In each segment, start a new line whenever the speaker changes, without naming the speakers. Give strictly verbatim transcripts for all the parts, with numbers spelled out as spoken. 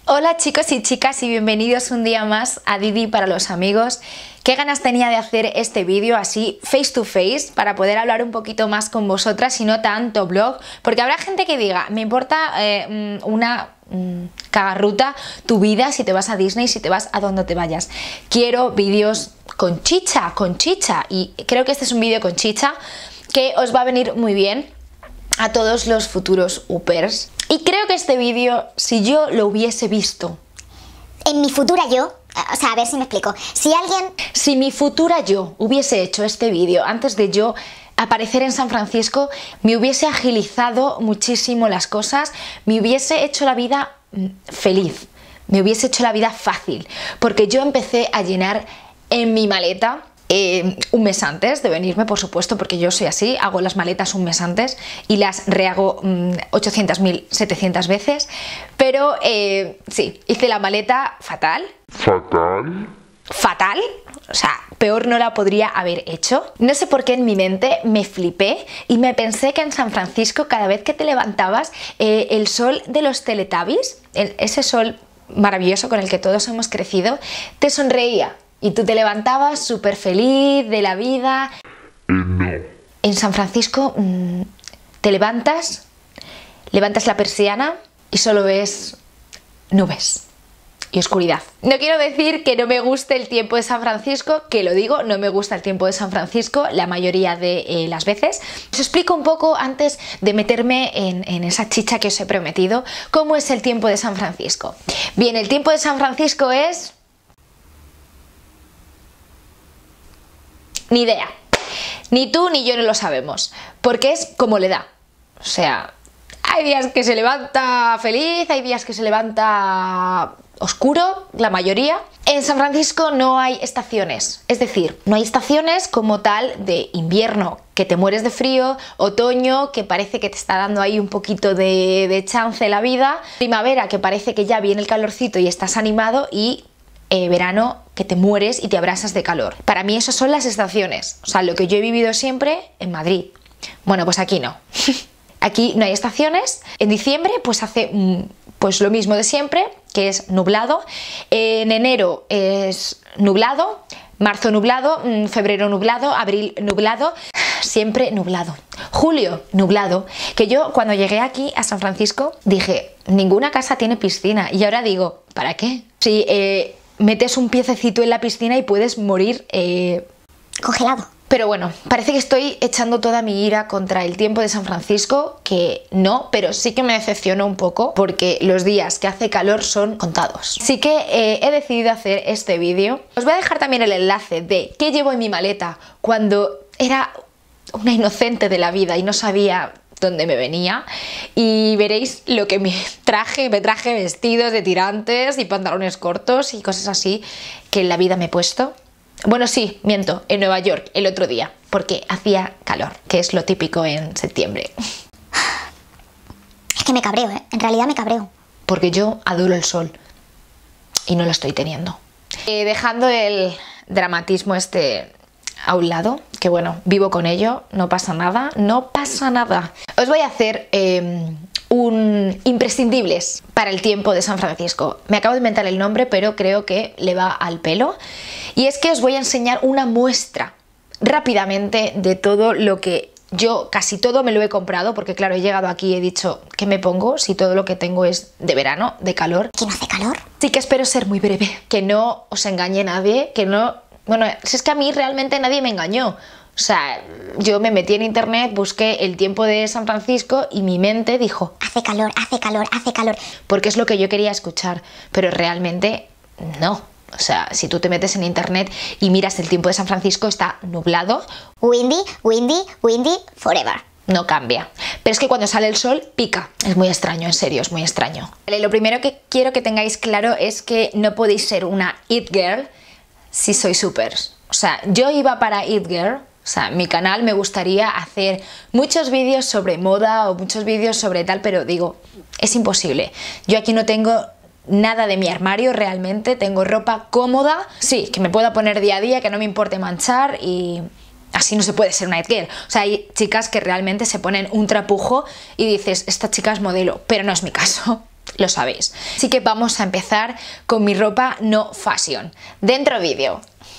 Hola chicos y chicas y bienvenidos un día más a Didi para los amigos. Qué ganas tenía de hacer este vídeo así face to face para poder hablar un poquito más con vosotras y no tanto blog, porque habrá gente que diga, me importa eh, una mm, cagarruta tu vida si te vas a Disney, si te vas a donde te vayas. Quiero vídeos con chicha, con chicha, y creo que este es un vídeo con chicha que os va a venir muy bien a todos los futuros upers. Y creo que este vídeo, si yo lo hubiese visto
en mi futura yo, o sea, a ver si me explico, si alguien...
Si mi futura yo hubiese hecho este vídeo antes de yo aparecer en San Francisco, me hubiese agilizado muchísimo las cosas, me hubiese hecho la vida feliz, me hubiese hecho la vida fácil, porque yo empecé a llenar en mi maleta Eh, un mes antes de venirme, por supuesto, porque yo soy así, hago las maletas un mes antes y las rehago mmm, ochocientas mil, setecientas veces, pero eh, sí, hice la maleta fatal.
¿Fatal?
Fatal, o sea, peor no la podría haber hecho. No sé por qué en mi mente me flipé y me pensé que en San Francisco cada vez que te levantabas eh, el sol de los Teletubbies, el, ese sol maravilloso con el que todos hemos crecido, te sonreía. Y tú te levantabas súper feliz de la vida.
Eh, no.
En San Francisco mmm, te levantas, levantas la persiana y solo ves nubes y oscuridad. No quiero decir que no me guste el tiempo de San Francisco, que lo digo, no me gusta el tiempo de San Francisco la mayoría de eh, las veces. Os explico un poco antes de meterme en, en esa chicha que os he prometido, cómo es el tiempo de San Francisco. Bien, el tiempo de San Francisco es... Ni idea, ni tú ni yo no lo sabemos, porque es como le da. O sea, hay días que se levanta feliz, hay días que se levanta oscuro, la mayoría. En San Francisco no hay estaciones, es decir, no hay estaciones como tal de invierno, que te mueres de frío, otoño, que parece que te está dando ahí un poquito de, de chance la vida, primavera, que parece que ya viene el calorcito y estás animado, y Eh, verano, que te mueres y te abrasas de calor. Para mí esas son las estaciones, o sea, lo que yo he vivido siempre en Madrid. Bueno, pues aquí no. Aquí no hay estaciones. En diciembre pues hace pues lo mismo de siempre, que es nublado. En enero es nublado, marzo nublado, febrero nublado, abril nublado, siempre nublado. Julio nublado, que yo cuando llegué aquí a San Francisco dije, ninguna casa tiene piscina, y ahora digo, ¿para qué? Si eh, metes un piececito en la piscina y puedes morir eh...
congelado.
Pero bueno, parece que estoy echando toda mi ira contra el tiempo de San Francisco, que no, pero sí que me decepcionó un poco porque los días que hace calor son contados. Así que eh, he decidido hacer este vídeo. Os voy a dejar también el enlace de qué llevo en mi maleta cuando era una inocente de la vida y no sabía dónde me venía, y veréis lo que me traje. Me traje vestidos de tirantes y pantalones cortos y cosas así que en la vida me he puesto. Bueno, sí, miento, en Nueva York el otro día, porque hacía calor, que es lo típico en septiembre.
Es que me cabreo, ¿eh? En realidad me cabreo.
Porque yo adoro el sol y no lo estoy teniendo. Eh, dejando el dramatismo este a un lado, que bueno, vivo con ello, no pasa nada, no pasa nada. Os voy a hacer eh, un imprescindibles para el tiempo de San Francisco. Me acabo de inventar el nombre, pero creo que le va al pelo. Y es que os voy a enseñar una muestra rápidamente de todo lo que yo, casi todo me lo he comprado, porque claro, he llegado aquí y he dicho, ¿qué me pongo si todo lo que tengo es de verano, de calor?
¿Que no hace calor?
Sí que espero ser muy breve, que no os engañe nadie, que no... Bueno, si es que a mí realmente nadie me engañó. O sea, yo me metí en internet, busqué el tiempo de San Francisco y mi mente dijo,
hace calor, hace calor, hace calor.
Porque es lo que yo quería escuchar, pero realmente no. O sea, si tú te metes en internet y miras el tiempo de San Francisco, está nublado.
Windy, windy, windy, forever.
No cambia. Pero es que cuando sale el sol, pica. Es muy extraño, en serio, es muy extraño. Vale, lo primero que quiero que tengáis claro es que no podéis ser una it girl si sois supers. O sea, yo iba para it girl. O sea, mi canal me gustaría hacer muchos vídeos sobre moda o muchos vídeos sobre tal, pero digo, es imposible. Yo aquí no tengo nada de mi armario realmente, tengo ropa cómoda, sí, que me pueda poner día a día, que no me importe manchar, y así no se puede ser una it girl. O sea, hay chicas que realmente se ponen un trapujo y dices, esta chica es modelo, pero no es mi caso. lo sabéis. Así que vamos a empezar con mi ropa no fashion. Dentro vídeo.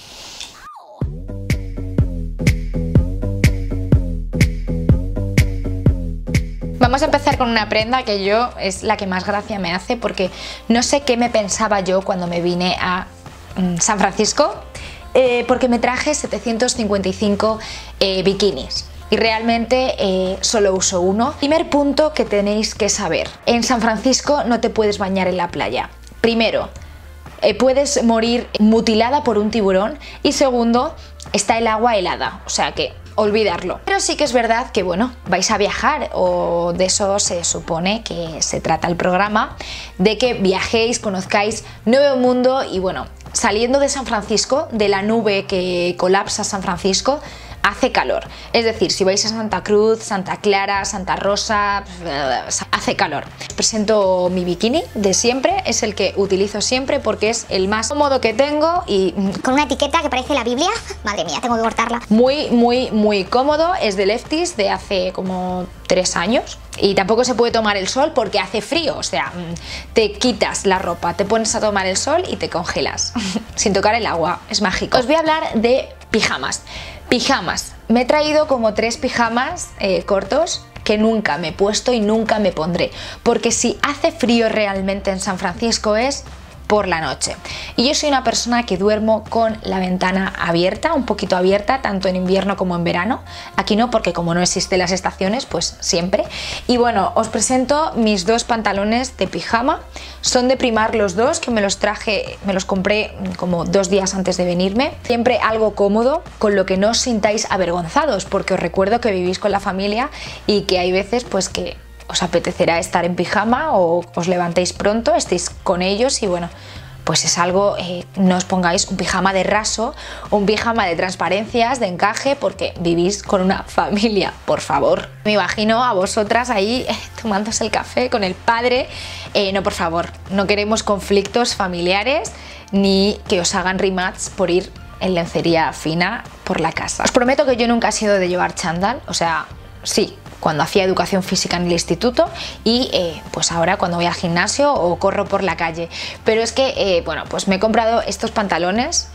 Vamos a empezar con una prenda que yo es la que más gracia me hace, porque no sé qué me pensaba yo cuando me vine a mm, San Francisco, eh, porque me traje setecientos cincuenta y cinco eh, bikinis y realmente eh, solo uso uno. Primer punto que tenéis que saber: en San Francisco no te puedes bañar en la playa. Primero, eh, puedes morir mutilada por un tiburón, y segundo, está el agua helada, o sea que olvidarlo. Pero sí que es verdad que, bueno, vais a viajar, o de eso se supone que se trata el programa, de que viajéis, conozcáis nuevo mundo. Y bueno, saliendo de San Francisco, de la nube que colapsa San Francisco, hace calor. Es decir, si vais a Santa Cruz, Santa Clara, Santa Rosa, hace calor. Os presento mi bikini de siempre, es el que utilizo siempre porque es el más cómodo que tengo y...
con una etiqueta que parece la Biblia. Madre mía, tengo que cortarla.
Muy, muy, muy cómodo. Es de Lefties, de hace como tres años. Y tampoco se puede tomar el sol porque hace frío, o sea, te quitas la ropa, te pones a tomar el sol y te congelas sin tocar el agua, es mágico. Os voy a hablar de pijamas. Pijamas, me he traído como tres pijamas eh, cortos que nunca me he puesto y nunca me pondré, porque si hace frío realmente en San Francisco es por la noche. Y yo soy una persona que duermo con la ventana abierta, un poquito abierta, tanto en invierno como en verano. Aquí no, porque como no existen las estaciones, pues siempre. Y bueno, os presento mis dos pantalones de pijama. Son de Primark los dos, que me los traje, me los compré como dos días antes de venirme. Siempre algo cómodo, con lo que no os sintáis avergonzados, porque os recuerdo que vivís con la familia y que hay veces pues que os apetecerá estar en pijama, o os levantéis pronto, estéis con ellos y bueno, pues es algo, eh, no os pongáis un pijama de raso o un pijama de transparencias, de encaje, porque vivís con una familia, por favor. Me imagino a vosotras ahí eh, tomándose el café con el padre. Eh, no, por favor, no queremos conflictos familiares ni que os hagan rematch por ir en lencería fina por la casa. Os prometo que yo nunca he sido de llevar chándal, o sea, sí, cuando hacía educación física en el instituto y eh, pues ahora cuando voy al gimnasio o corro por la calle. Pero es que, eh, bueno, pues me he comprado estos pantalones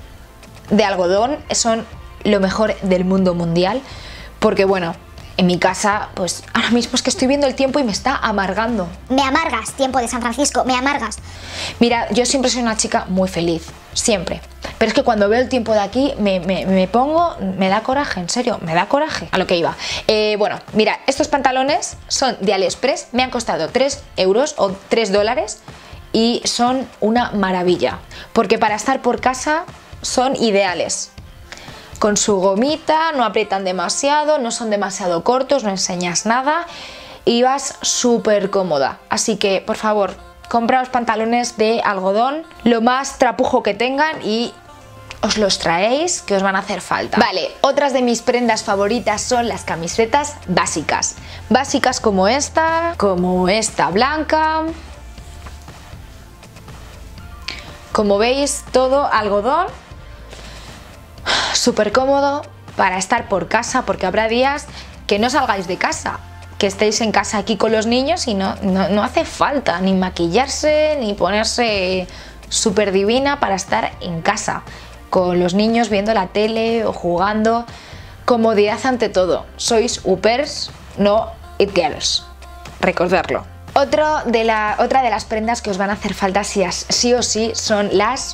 de algodón, son lo mejor del mundo mundial, porque bueno, en mi casa, pues ahora mismo es que estoy viendo el tiempo y me está amargando.
Me amargas, tiempo de San Francisco, me amargas.
Mira, yo siempre soy una chica muy feliz, siempre. Pero es que cuando veo el tiempo de aquí me, me, me pongo, me da coraje, en serio, me da coraje. A lo que iba. Eh, bueno, mira, estos pantalones son de AliExpress, me han costado tres euros o tres dólares y son una maravilla. Porque para estar por casa son ideales. Con su gomita, no aprietan demasiado, no son demasiado cortos, no enseñas nada y vas súper cómoda. Así que, por favor, compraos pantalones de algodón, lo más trapujo que tengan, y os los traéis, que os van a hacer falta. Vale, otras de mis prendas favoritas son las camisetas básicas. Básicas como esta, como esta blanca. Como veis, todo algodón. Súper cómodo para estar por casa, porque habrá días que no salgáis de casa, que estéis en casa aquí con los niños y no, no, no hace falta ni maquillarse ni ponerse súper divina para estar en casa con los niños viendo la tele o jugando. Comodidad ante todo. Sois upers, no it girls. Recordarlo. Otro de la, otra de las prendas que os van a hacer falta sí, sí o sí son las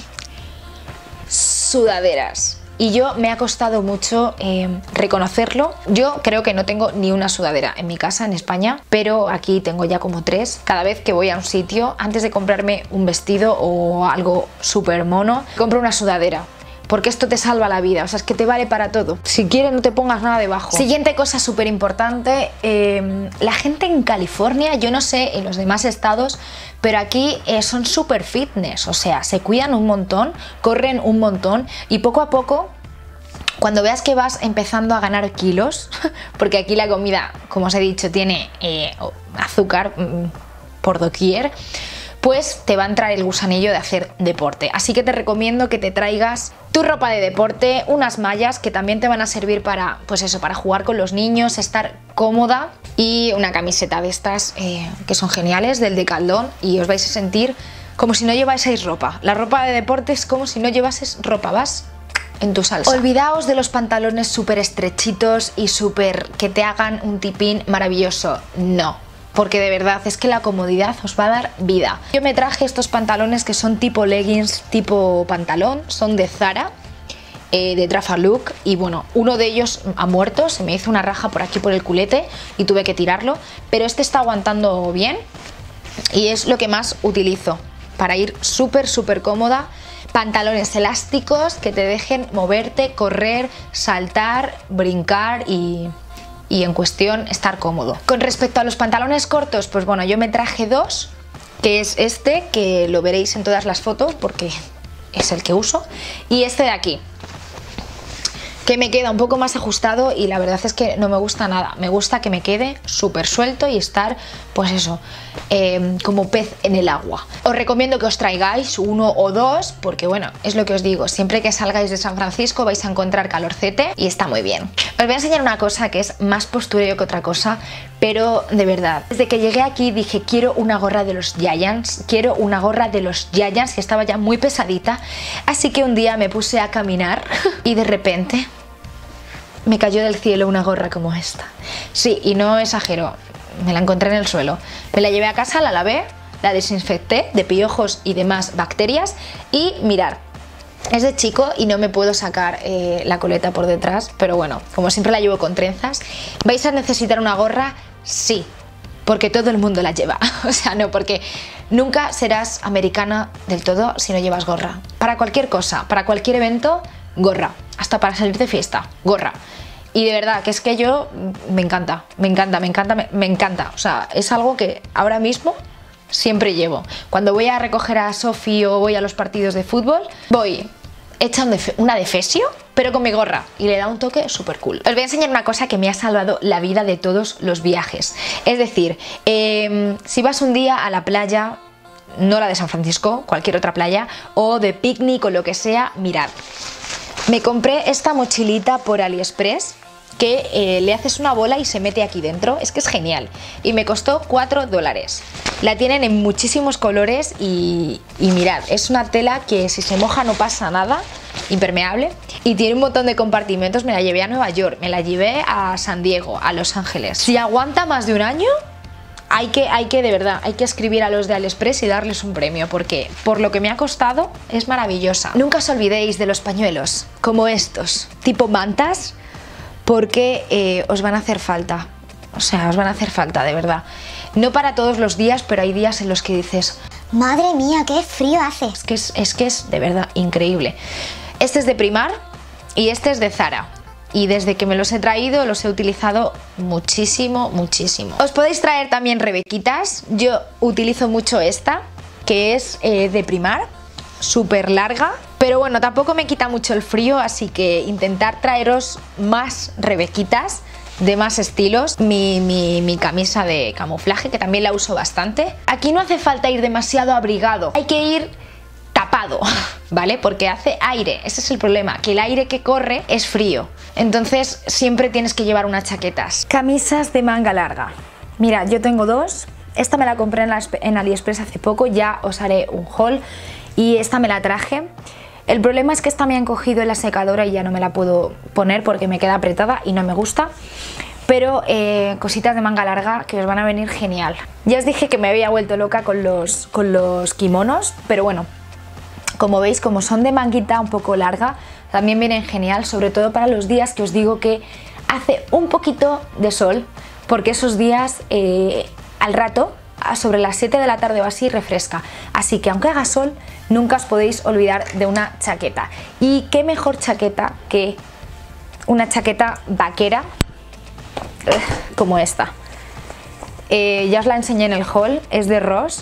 sudaderas. Y yo me ha costado mucho eh, reconocerlo. Yo creo que no tengo ni una sudadera en mi casa en España, pero aquí tengo ya como tres. Cada vez que voy a un sitio, antes de comprarme un vestido o algo súper mono, compro una sudadera. Porque esto te salva la vida, o sea, es que te vale para todo. Si quieres, no te pongas nada debajo. Siguiente cosa súper importante, eh, la gente en California, yo no sé en los demás estados, pero aquí eh, son súper fitness, o sea, se cuidan un montón, corren un montón y poco a poco, cuando veas que vas empezando a ganar kilos, porque aquí la comida, como os he dicho, tiene eh, azúcar mm, por doquier, pues te va a entrar el gusanillo de hacer deporte. Así que te recomiendo que te traigas tu ropa de deporte, unas mallas que también te van a servir para, pues eso, para jugar con los niños, estar cómoda, y una camiseta de estas eh, que son geniales, del Decathlon, y os vais a sentir como si no llevaseis ropa. La ropa de deporte es como si no llevases ropa, vas en tu salsa. Olvidaos de los pantalones súper estrechitos y súper que te hagan un tipín maravilloso. No, porque de verdad es que la comodidad os va a dar vida. Yo me traje estos pantalones que son tipo leggings, tipo pantalón, son de Zara, eh, de Trafaluk, y bueno, uno de ellos ha muerto, se me hizo una raja por aquí por el culete y tuve que tirarlo, pero este está aguantando bien y es lo que más utilizo para ir súper súper cómoda. Pantalones elásticos que te dejen moverte, correr, saltar, brincar y, y en cuestión estar cómodo. Con respecto a los pantalones cortos, pues bueno, yo me traje dos, que es este, que lo veréis en todas las fotos porque es el que uso, y este de aquí, que me queda un poco más ajustado y la verdad es que no me gusta nada. Me gusta que me quede súper suelto y estar, pues eso, eh, como pez en el agua. Os recomiendo que os traigáis uno o dos, porque bueno, es lo que os digo, siempre que salgáis de San Francisco vais a encontrar calorcete y está muy bien. Os voy a enseñar una cosa que es más postureo que otra cosa, pero de verdad, desde que llegué aquí dije quiero una gorra de los Giants, quiero una gorra de los Giants, que estaba ya muy pesadita, así que un día me puse a caminar y de repente me cayó del cielo una gorra como esta. Sí, y no exagero, me la encontré en el suelo. Me la llevé a casa, la lavé, la desinfecté de piojos y demás bacterias y mirar, es de chico y no me puedo sacar eh, la coleta por detrás, pero bueno, como siempre la llevo con trenzas. ¿Vais a necesitar una gorra? Sí, porque todo el mundo la lleva. O sea, no, porque nunca serás americana del todo si no llevas gorra. Para cualquier cosa, para cualquier evento, gorra. Hasta para salir de fiesta, gorra. Y de verdad, que es que yo me encanta, me encanta, me encanta, me, me encanta. O sea, es algo que ahora mismo siempre llevo. Cuando voy a recoger a Sofi o voy a los partidos de fútbol, voy hecha un defe una defesio, pero con mi gorra, y le da un toque súper cool. Os voy a enseñar una cosa que me ha salvado la vida de todos los viajes. Es decir, eh, si vas un día a la playa, no la de San Francisco, cualquier otra playa, o de picnic o lo que sea, mirad. Me compré esta mochilita por AliExpress que eh, le haces una bola y se mete aquí dentro. Es que es genial. Y me costó cuatro dólares. La tienen en muchísimos colores y, y mirad, es una tela que si se moja no pasa nada, impermeable. Y tiene un montón de compartimentos. Me la llevé a Nueva York, me la llevé a San Diego, a Los Ángeles. Si aguanta más de un año, hay que, hay que de verdad, hay que escribir a los de AliExpress y darles un premio, porque por lo que me ha costado es maravillosa. Nunca os olvidéis de los pañuelos, como estos, tipo mantas, porque eh, os van a hacer falta. O sea, os van a hacer falta, de verdad. No para todos los días, pero hay días en los que dices,
madre mía, qué frío hace.
Es que es, es que es de verdad increíble. Este es de Primark y este es de Zara. Y desde que me los he traído los he utilizado muchísimo, muchísimo. Os podéis traer también rebequitas. Yo utilizo mucho esta, que es eh, de Primark, súper larga. Pero bueno, tampoco me quita mucho el frío, así que intentar traeros más rebequitas de más estilos. Mi, mi, mi camisa de camuflaje, que también la uso bastante. Aquí no hace falta ir demasiado abrigado, hay que ir tapado, ¿vale? Porque hace aire, ese es el problema, que el aire que corre es frío. Entonces siempre tienes que llevar unas chaquetas. Camisas de manga larga. Mira, yo tengo dos. Esta me la compré en, la, en AliExpress hace poco, ya os haré un haul. Y esta me la traje. El problema es que esta me han cogido en la secadora y ya no me la puedo poner porque me queda apretada y no me gusta. Pero eh, cositas de manga larga que os van a venir genial. Ya os dije que me había vuelto loca con los, con los kimonos, pero bueno, como veis, como son de manguita un poco larga, también vienen genial, sobre todo para los días que os digo que hace un poquito de sol, porque esos días eh, al rato, sobre las siete de la tarde o así, refresca. Así que aunque haga sol, nunca os podéis olvidar de una chaqueta. Y qué mejor chaqueta que una chaqueta vaquera como esta. Eh, ya os la enseñé en el haul, es de Ross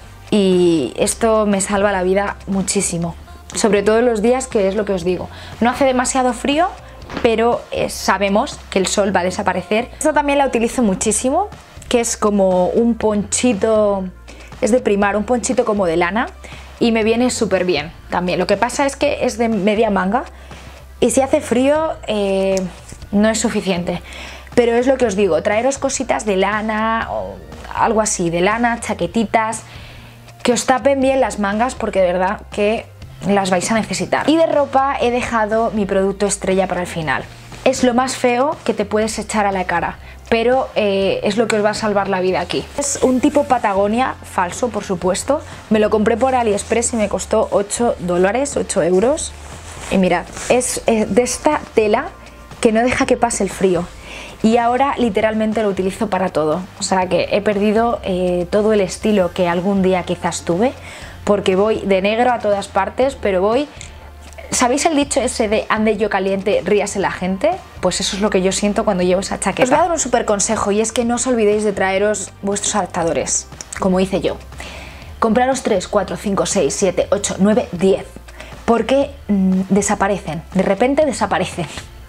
y esto me salva la vida muchísimo. Sobre todo en los días que es lo que os digo. No hace demasiado frío, pero eh, sabemos que el sol va a desaparecer. Esta también la utilizo muchísimo, que es como un ponchito es de Primar, un ponchito como de lana y me viene súper bien también. Lo que pasa es que es de media manga y si hace frío eh, no es suficiente. Pero es lo que os digo, traeros cositas de lana o algo así, de lana, chaquetitas, que os tapen bien las mangas porque de verdad que las vais a necesitar. Y de ropa he dejado mi producto estrella para el final. Es lo más feo que te puedes echar a la cara, pero eh, es lo que os va a salvar la vida aquí. Es un tipo Patagonia, falso por supuesto. Me lo compré por AliExpress y me costó ocho dólares, ocho euros. Y mirad, es eh, de esta tela que no deja que pase el frío. Y ahora literalmente lo utilizo para todo. O sea que he perdido eh, todo el estilo que algún día quizás tuve, porque voy de negro a todas partes, pero voy... ¿Sabéis el dicho ese de ande yo caliente, ríase la gente? Pues eso es lo que yo siento cuando llevo esa chaqueta. Os voy a dar un súper consejo y es que no os olvidéis de traeros vuestros adaptadores, como hice yo. Compraros tres, cuatro, cinco, seis, siete, ocho, nueve, diez, porque mmm, desaparecen, de repente desaparecen.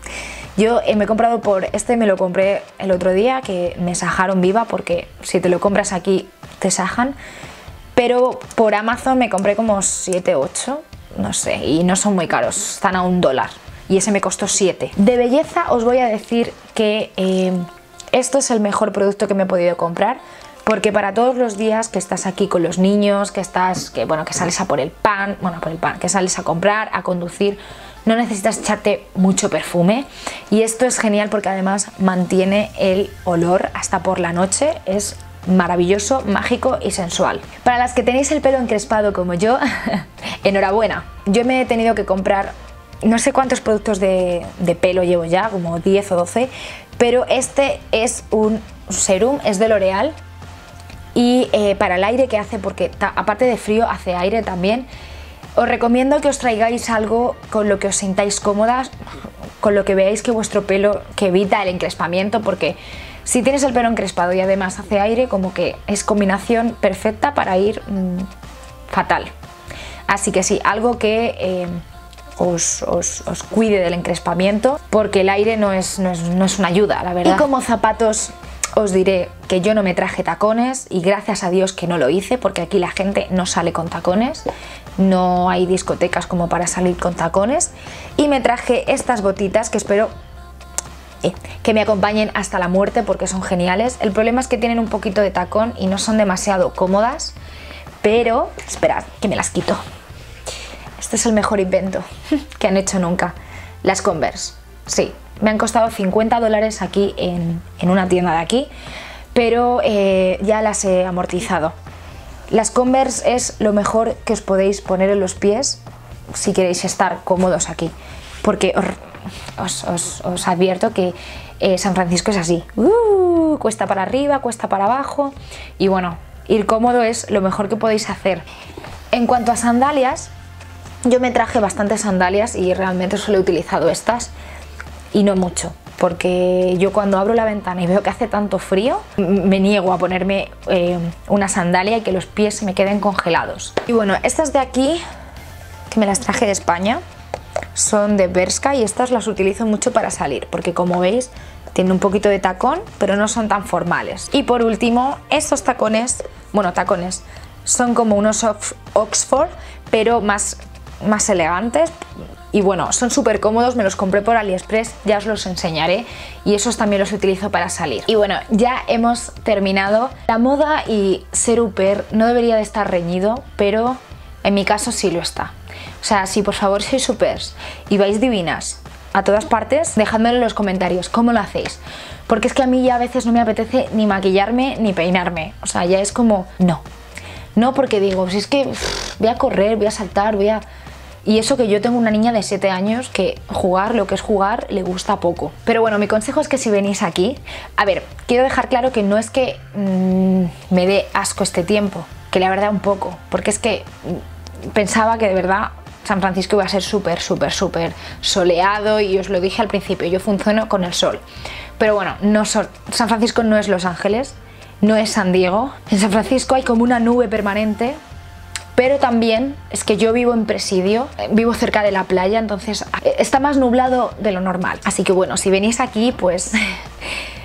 Yo eh, me he comprado por este, me lo compré el otro día, que me sajaron viva, porque si te lo compras aquí te sajan, pero por Amazon me compré como siete, ocho, no sé, y no son muy caros, están a un dólar y ese me costó siete. De belleza os voy a decir que eh, esto es el mejor producto que me he podido comprar, porque para todos los días que estás aquí con los niños, que estás, que bueno, que sales a por el pan, bueno, por el pan, que sales a comprar, a conducir, no necesitas echarte mucho perfume y esto es genial porque además mantiene el olor hasta por la noche, es maravilloso, mágico y sensual. Para las que tenéis el pelo encrespado como yo, enhorabuena. Yo me he tenido que comprar no sé cuántos productos de, de pelo llevo ya, como diez o doce, pero este es un serum, es de L'Oréal y eh, para el aire que hace, porque aparte de frío hace aire también. Os recomiendo que os traigáis algo con lo que os sintáis cómodas, con lo que veáis que vuestro pelo, que evita el encrespamiento, porque si tienes el pelo encrespado y además hace aire, como que es combinación perfecta para ir mmm, fatal. Así que sí, algo que eh, os, os, os cuide del encrespamiento, porque el aire no es, no, es, no es una ayuda, la verdad. Y como zapatos os diré que yo no me traje tacones y gracias a Dios que no lo hice, porque aquí la gente no sale con tacones, no hay discotecas como para salir con tacones, y me traje estas botitas que espero eh, que me acompañen hasta la muerte porque son geniales. El problema es que tienen un poquito de tacón y no son demasiado cómodas, pero esperad que me las quito. Este es el mejor invento que han hecho nunca. Las Converse, sí, me han costado cincuenta dólares aquí en, en una tienda de aquí, pero eh, ya las he amortizado. Las Converse es lo mejor que os podéis poner en los pies si queréis estar cómodos aquí, porque os, os, os advierto que eh, San Francisco es así, uh, cuesta para arriba, cuesta para abajo, y bueno, ir cómodo es lo mejor que podéis hacer. En cuanto a sandalias, yo me traje bastantes sandalias y realmente solo he utilizado estas y no mucho, porque yo cuando abro la ventana y veo que hace tanto frío, me niego a ponerme eh, una sandalia y que los pies se me queden congelados. Y bueno, estas de aquí, que me las traje de España, son de Bershka y estas las utilizo mucho para salir, porque como veis, tienen un poquito de tacón, pero no son tan formales. Y por último, estos tacones, bueno, tacones, son como unos Oxford, pero más, más elegantes. Y bueno, son súper cómodos, me los compré por AliExpress, ya os los enseñaré y esos también los utilizo para salir. Y bueno, ya hemos terminado. La moda y ser upper no debería de estar reñido, pero en mi caso sí lo está. O sea, si por favor sois uppers y vais divinas a todas partes, dejadmelo en los comentarios cómo lo hacéis. Porque es que a mí ya a veces no me apetece ni maquillarme ni peinarme. O sea, ya es como, no. No, porque digo, si es que uff, voy a correr, voy a saltar, voy a... Y eso que yo tengo una niña de siete años que jugar, lo que es jugar, le gusta poco. Pero bueno, mi consejo es que si venís aquí... A ver, quiero dejar claro que no es que mmm, me dé asco este tiempo, que la verdad un poco, porque es que mmm, pensaba que de verdad San Francisco iba a ser súper, súper, súper soleado y os lo dije al principio, yo funciono con el sol. Pero bueno, no so- San Francisco no es Los Ángeles, no es San Diego. En San Francisco hay como una nube permanente. Pero también es que yo vivo en Presidio, vivo cerca de la playa, entonces está más nublado de lo normal. Así que bueno, si venís aquí, pues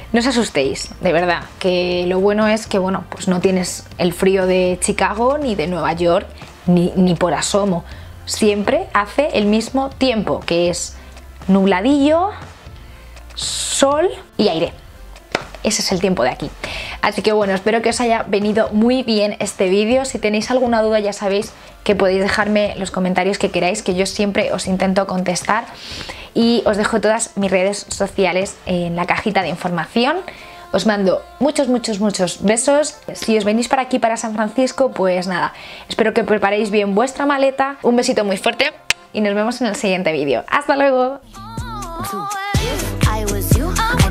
No os asustéis, de verdad, que lo bueno es que, bueno, pues no tienes el frío de Chicago ni de Nueva York, ni, ni por asomo. Siempre hace el mismo tiempo, que es nubladillo, sol y aire. Ese es el tiempo de aquí. Así que bueno, espero que os haya venido muy bien este vídeo. Si tenéis alguna duda ya sabéis que podéis dejarme los comentarios que queráis, que yo siempre os intento contestar. Y os dejo todas mis redes sociales en la cajita de información. Os mando muchos, muchos, muchos besos. Si os venís para aquí, para San Francisco, pues nada, espero que preparéis bien vuestra maleta. Un besito muy fuerte y nos vemos en el siguiente vídeo. ¡Hasta luego!
If I was you,